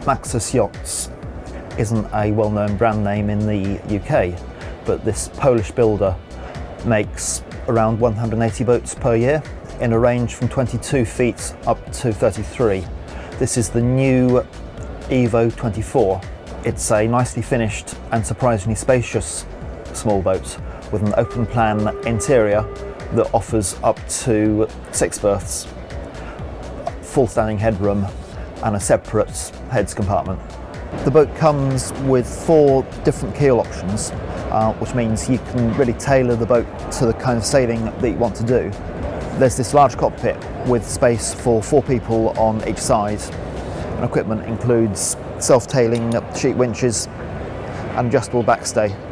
make-Maxus yachts isn't a well-known brand name in the UK, but this Polish builder makes around 180 boats per year in a range from 22 feet up to 33. This is the new Evo 24. It's a nicely finished and surprisingly spacious small boat with an open plan interior that offers up to 6 berths, full standing headroom and a separate heads compartment. The boat comes with 4 different keel options, which means you can really tailor the boat to the kind of sailing that you want to do. There's this large cockpit with space for 4 people on each side, and equipment includes self-tailing sheet winches and adjustable backstay.